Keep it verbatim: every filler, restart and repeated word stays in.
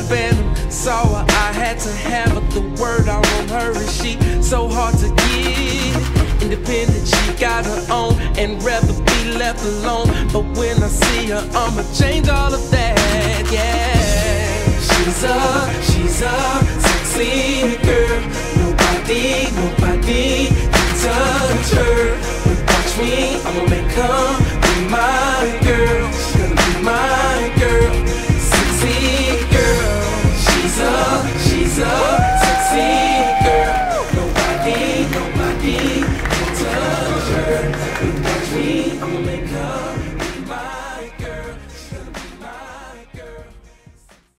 phantom. Saw her, I had to have her. The word I want her is she so hard to get. Independent, she got her own and rather be left alone. But when I see her, I'ma change all of that, yeah. She's a, she's a sexy girl. Nobody, nobody can touch her. But watch me, I'ma make her be my girl. She's gonna be my girl, sexy girl. She's a, she's a sexy girl. Nobody, nobody can touch her. But watch me, I'ma make her